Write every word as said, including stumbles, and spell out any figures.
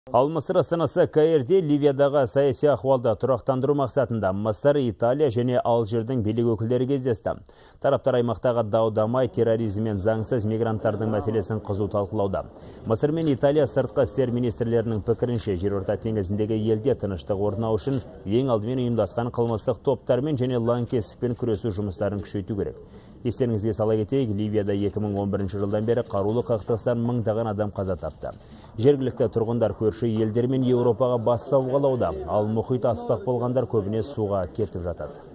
Ал Мысыр астанасы Каирде Ливиядағы саяси ахуалды тұрақтандыру мақсатында Мысыр, Италия және Алжирдің билік өкілдері кездесті. Тараптар аймақтағы дау-дамай, терроризм мен заңсыз мигранттардың мәселесін қызу талқылауда. Мысыр мен Италия сыртқы істер министрлерінің пікірінше, жерорта теңізіндегі елде тыныштық орнау үшін ең алдымен ұйымдасқан қылмыстық топтармен және лаңкестікпен күресу жұмыстарын күшейту керек. Естеріңізге сала кетейік, Ливияда екі мың он бірінші жылдан бері қарулы қақтығыстан мыңдаған адам қаза тапты. Жергілікті тұрғындар көрші елдер мен Еуропаға бас сауғалауда, ал мұхит аспақ болғандар көбіне суға кетіп жатады.